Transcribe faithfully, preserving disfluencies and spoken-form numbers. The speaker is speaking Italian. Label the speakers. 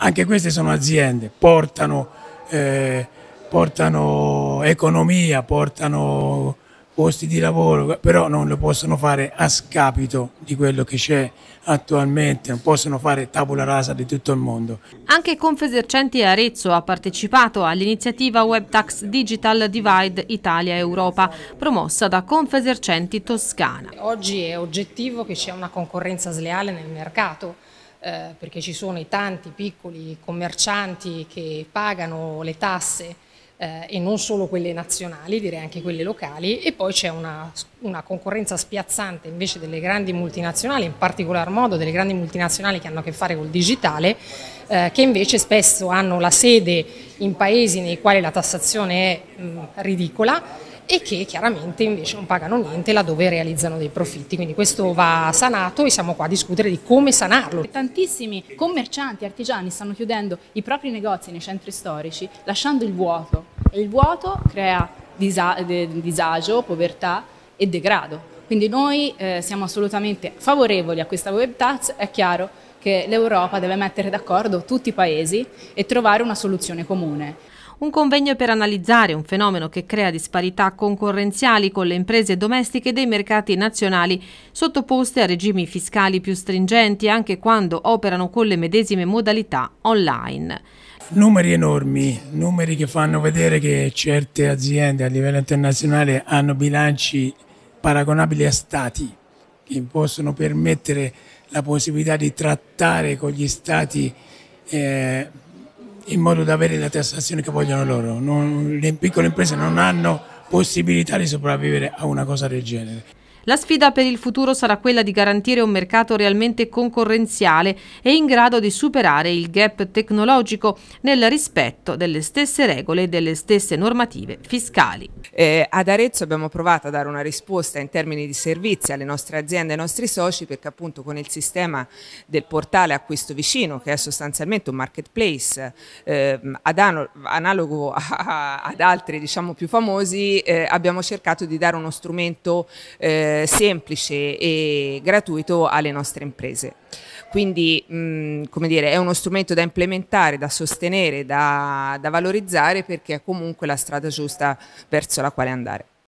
Speaker 1: Anche queste sono aziende, portano, eh, portano economia, portano posti di lavoro, però non lo possono fare a scapito di quello che c'è attualmente, non possono fare tabula rasa di tutto il mondo.
Speaker 2: Anche Confesercenti Arezzo ha partecipato all'iniziativa WebTax Digital Divide Italia-Europa, promossa da Confesercenti Toscana.
Speaker 3: Oggi è oggettivo che c'è una concorrenza sleale nel mercato, eh, perché ci sono i tanti piccoli commercianti che pagano le tasse Eh, e non solo quelle nazionali, direi anche quelle locali, e poi c'è una, una concorrenza spiazzante invece delle grandi multinazionali, in particolar modo delle grandi multinazionali che hanno a che fare col digitale, eh, che invece spesso hanno la sede in paesi nei quali la tassazione è mh, ridicola e che chiaramente invece non pagano niente laddove realizzano dei profitti. Quindi questo va sanato e siamo qua a discutere di come sanarlo.
Speaker 4: Tantissimi commercianti, artigiani stanno chiudendo i propri negozi nei centri storici lasciando il vuoto, e il vuoto crea disagio, povertà e degrado. Quindi noi eh, siamo assolutamente favorevoli a questa web tax. È chiaro che l'Europa deve mettere d'accordo tutti i paesi e trovare una soluzione comune.
Speaker 2: Un convegno per analizzare un fenomeno che crea disparità concorrenziali con le imprese domestiche dei mercati nazionali sottoposte a regimi fiscali più stringenti anche quando operano con le medesime modalità online.
Speaker 1: Numeri enormi, numeri che fanno vedere che certe aziende a livello internazionale hanno bilanci paragonabili a stati, che possono permettere la possibilità di trattare con gli stati eh, in modo da avere la tassazione che vogliono loro. Non, le piccole imprese non hanno possibilità di sopravvivere a una cosa del genere.
Speaker 2: La sfida per il futuro sarà quella di garantire un mercato realmente concorrenziale e in grado di superare il gap tecnologico nel rispetto delle stesse regole e delle stesse normative fiscali.
Speaker 5: Eh, ad Arezzo abbiamo provato a dare una risposta in termini di servizi alle nostre aziende e ai nostri soci, perché appunto con il sistema del portale Acquisto Vicino, che è sostanzialmente un marketplace eh, ad analogo a, a, ad altri diciamo più famosi, eh, abbiamo cercato di dare uno strumento eh, semplice e gratuito alle nostre imprese. Quindi mh, come dire, è uno strumento da implementare, da sostenere, da, da valorizzare, perché è comunque la strada giusta verso la quale andare.